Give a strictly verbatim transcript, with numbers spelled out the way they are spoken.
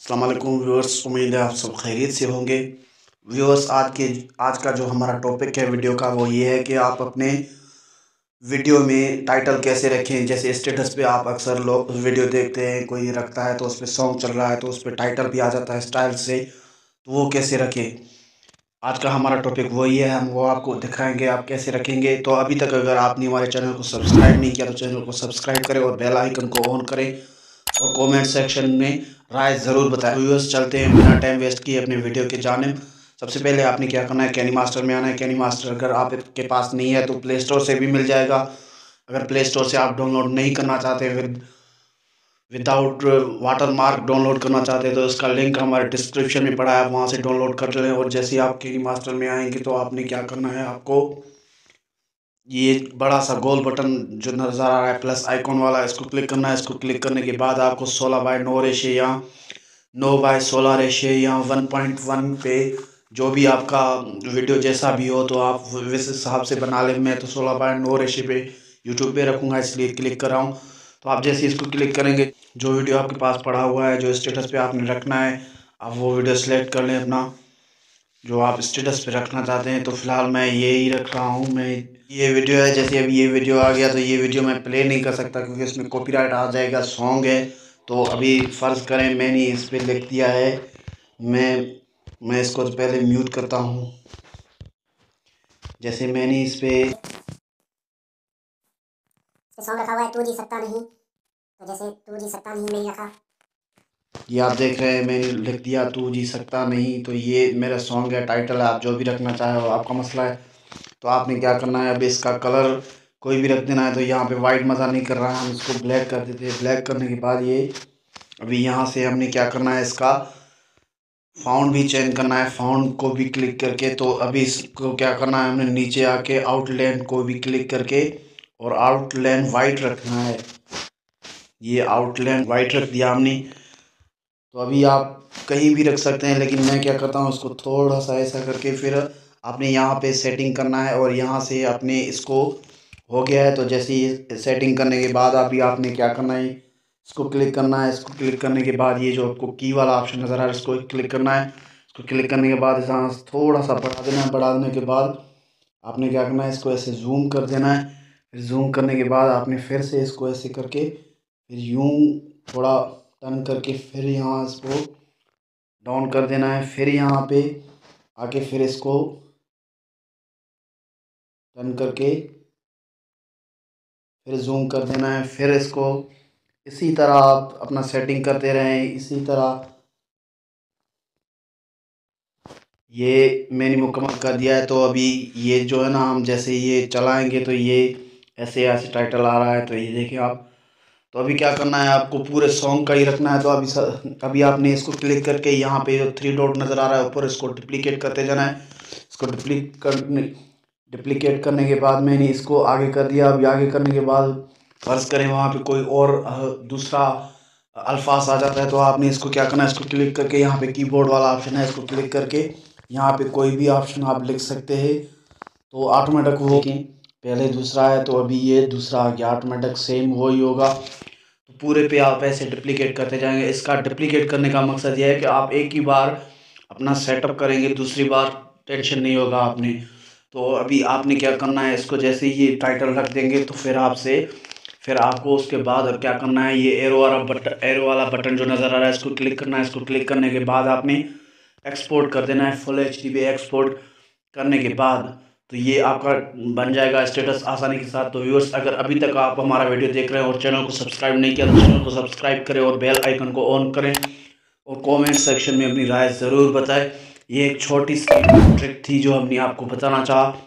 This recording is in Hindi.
अस्सलाम वालेकुम व्यूअर्स, उम्मीद है आप सब खैरियत से होंगे। व्यूअर्स, आज के आज का जो हमारा टॉपिक है वीडियो का वो ये है कि आप अपने वीडियो में टाइटल कैसे रखें। जैसे स्टेटस पे आप अक्सर लोग वीडियो देखते हैं, कोई रखता है तो उस पर सॉन्ग चल रहा है तो उस पर टाइटल भी आ जाता है स्टाइल से, तो वो कैसे रखें। आज का हमारा टॉपिक वही है, हम वो आपको दिखाएंगे आप कैसे रखेंगे। तो अभी तक अगर आपने हमारे चैनल को सब्सक्राइब नहीं किया तो चैनल को सब्सक्राइब करें और बेल आइकन को ऑन करें और कमेंट सेक्शन में राय ज़रूर बताएं। व्यूअर्स, चलते हैं बिना टाइम वेस्ट किए अपने वीडियो के जानिब। सबसे पहले आपने क्या करना है, कैनी मास्टर में आना है। कैनी मास्टर अगर आपके पास नहीं है तो प्ले स्टोर से भी मिल जाएगा। अगर प्ले स्टोर से आप डाउनलोड नहीं करना चाहते, with without watermark download करना चाहते हैं तो इसका लिंक हमारे डिस्क्रिप्शन में पड़ा है, वहाँ से डाउनलोड कर लें। और जैसे आप कैनी मास्टर में आएंगे तो आपने क्या करना है, आपको ये बड़ा सा गोल बटन जो नज़र आ रहा है प्लस आइकॉन वाला, इसको क्लिक करना है। इसको क्लिक करने के बाद आपको सोलह बाई नौ रेशे या नौ बाई सोलह रेशे या वन पॉइंट वन पे जो भी आपका वीडियो जैसा भी हो तो आप इस हिसाब से बना लें। मैं तो सोलह बाई नौ रेशे पे यूट्यूब पे रखूँगा इसलिए क्लिक कर रहा हूँ। तो आप जैसे इसको क्लिक करेंगे, जो वीडियो आपके पास पड़ा हुआ है, जो स्टेटस पे आपने रखना है, आप वो वीडियो सेलेक्ट कर लें अपना जो आप स्टेटस पे रखना चाहते हैं। तो फिलहाल मैं ये ही रख रहा हूँ। मैं ये वीडियो है, जैसे अभी ये वीडियो आ गया तो ये वीडियो मैं प्ले नहीं कर सकता क्योंकि इसमें कॉपीराइट आ जाएगा, सॉन्ग है। तो अभी फ़र्ज़ करें मैंने इस पर लिख दिया है, मैं मैं इसको पहले म्यूट करता हूँ। जैसे मैंने इस पर सॉन्ग रखा हुआ है तू जी सकता नहीं, तो जैसे तू जी सकता नहीं नहीं रखा, ये आप देख रहे हैं मैंने लिख दिया तू जी सकता नहीं। तो ये मेरा सॉन्ग है, टाइटल है, आप जो भी रखना चाहे वो आपका मसला है। तो आपने क्या करना है, अब इसका कलर कोई भी रख देना है। तो यहाँ पे वाइट मज़ा नहीं कर रहा है, हम इसको ब्लैक कर देते हैं। ब्लैक करने के बाद ये अभी यहाँ से हमने क्या करना है, इसका फाउंड भी चेंज करना है, फाउंड को भी क्लिक करके। तो अभी इसको क्या करना है, हमने नीचे आके आउटलाइन को भी क्लिक करके और आउटलाइन वाइट रखना है। ये आउटलाइन वाइट रख दिया हमने। तो अभी आप कहीं भी रख सकते हैं, लेकिन मैं क्या करता हूँ उसको थोड़ा सा ऐसा करके फिर आपने यहाँ पे सेटिंग करना है और यहाँ से आपने इसको हो गया है। तो जैसे ही सेटिंग करने के बाद अभी आपने क्या करना है, इसको क्लिक करना है। इसको क्लिक करने के बाद ये जो आपको की वाला ऑप्शन नज़र आ रहा है इसको क्लिक करना है। इसको क्लिक करने के बाद यहाँ थोड़ा सा बढ़ा देना है। बढ़ा देने के बाद आपने क्या करना है, इसको ऐसे जूम कर देना है। फिर जूम करने के बाद आपने फिर से इसको ऐसे करके फिर यूँ थोड़ा टर्न करके फिर यहाँ इसको डाउन कर देना है। फिर यहाँ पे आके फिर इसको टर्न करके फिर जूम कर देना है। फिर इसको इसी तरह आप अपना सेटिंग करते रहें। इसी तरह ये मैंने मुकम्मल कर दिया है। तो अभी ये जो है ना, हम जैसे ये चलाएंगे तो ये ऐसे ऐसे टाइटल आ रहा है। तो ये देखिए आप। तो अभी क्या करना है, आपको पूरे सॉन्ग का ही रखना है। तो अभी सर अभी आपने इसको क्लिक करके यहाँ पे जो थ्री डॉट नज़र आ रहा है ऊपर, इसको डुप्लीकेट करते जाना है। इसको डुप्लीकेट करने डुप्लीकेट करने के बाद मैंने इसको आगे कर दिया। अभी आगे करने के बाद फ़र्ज़ करें वहाँ पे कोई और दूसरा अल्फाज आ जाता है तो आपने इसको क्या करना है, इसको क्लिक करके यहाँ पे कीबोर्ड वाला ऑप्शन है, इसको क्लिक करके यहाँ पे कोई भी ऑप्शन आप लिख सकते हैं तो ऑटोमेटिक वो पहले दूसरा है तो अभी ये दूसरा आ गया, ऑटोमेटिक सेम वही होगा। तो पूरे पे आप ऐसे डुप्लीकेट करते जाएंगे। इसका डुप्लीकेट करने का मकसद यह है कि आप एक ही बार अपना सेटअप करेंगे, दूसरी बार टेंशन नहीं होगा आपने। तो अभी आपने क्या करना है, इसको जैसे ही ये टाइटल रख देंगे तो फिर आपसे फिर आपको उसके बाद अब क्या करना है, ये एरो वाला बटन एरो वाला बटन जो नज़र आ रहा है इसको क्लिक करना है। इसको क्लिक करने के बाद आपने एक्सपोर्ट कर देना है फुल एच डी पे। एक्सपोर्ट करने के बाद तो ये आपका बन जाएगा स्टेटस आसानी के साथ। तो व्यूअर्स, अगर अभी तक आप हमारा वीडियो देख रहे हैं और चैनल को सब्सक्राइब नहीं किया तो चैनल को सब्सक्राइब करें और बेल आइकन को ऑन करें और कमेंट सेक्शन में अपनी राय ज़रूर बताएं। ये एक छोटी सी ट्रिक थी जो हमने आपको बताना चाहा।